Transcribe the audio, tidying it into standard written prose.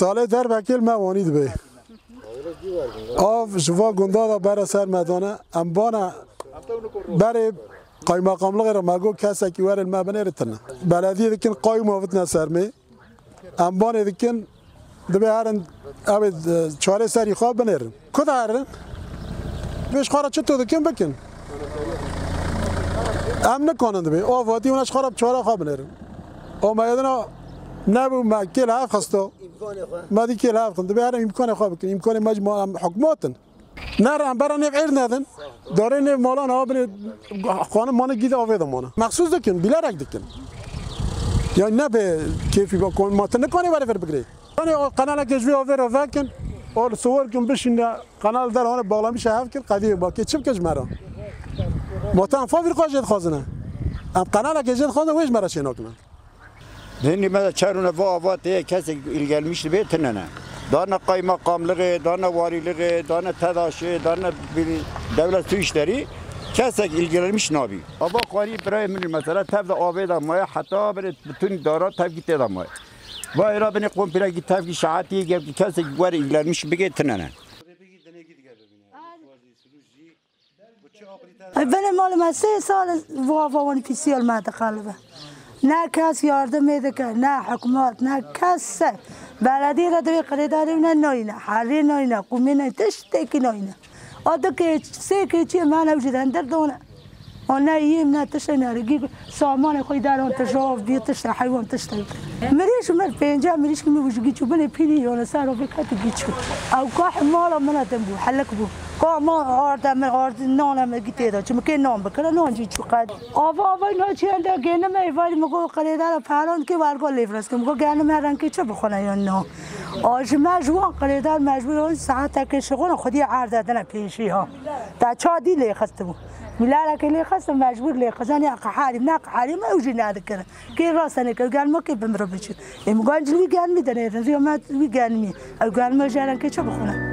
ساله در وکیل موانید به آف شوا گنده دا برای سر مدانه امبانه برای قایم مقاملغ را مگو کسی که ور المبنه رتنه بلدی دکن قایم آفت نسر می امبانه دکن دبی هرن اوید چاره سری خواب بنیرن کده هرن بیش خارا چطور دکن بکن ام نکنند دبی آفاتی اونش خارا چاره خواب بنیرن او میدنا نبو ما کل هاف خستو ما دی کل هاف خند بیارم امکان خواب بکن امکان مجموعه حکومتن نرم برای نفعیر ندن داره نف مالان ها بنی خانم مانه گید آویدم مانه مخصوص دکن بیلرک دکن یا نه به کیفی با کن ماتن نکنی برای فر بگیری یعنی قنال کشوی آویر آفکن اور صور کن بشین قنال در آن بالا میشه هف کن قدیم با که چپ کش مرا ماتن فاویر قاجد خازنه ام قنال کشید خازنه ویش مرا شنا کنن هنی مثلا چرونه وات کسی ilgilenmiş بیتنه نه دانه قایم مقاملغه دانه واریلغه دانه تداشه دانه devlet su işleri kesek ilgilenmiş nabi. Ama qari برای من مثلا تبدا آباد مایه حتی بر bütün دارا تبگیت دادم مایه. و ایرا بنی قوم پیرگی تبگی شعاتی کسی وار ilgilenmiş بیتنه نه. من مال ما 3 سال وافوانی فیسیال ما دخلبه. نه کس yardım میده نه حکومت نه کس بلدی را دوی قریداری نه حالی نه قومی نه تشتی نه آده که سه که چی من اوجدن در دونه آنها یه نه تشتی نرگی سامان خوی در آن تجاوب بی تشتی حیوان تشتی مریش مر پنجاه مریش که میوجگی چو بله پیلی یا سر و بکت گیچو او کاه مالا من دنبو حلق بو که ما آرد نانم گیته دا چون که نام بکنه نان جی چو قد آوا اینا چی انده گنه میواری مگو قریدار پران که ورگو لیفرست که مگو گنه مرن که چه بخونه یا نه آج مجبور قریدار مجبور اون ساعت که شغل خودی عرض دادن پیشی ها تا چادی لیخست بو میلاره که لیخست مجبور لیخستانی قحاری نه قحاری ما اوجی نداره که راستنه که گل ما که بمرو بچه ام گنج وی گن میدنه رزیومات وی گن می او گل ما جرن که چه بخونه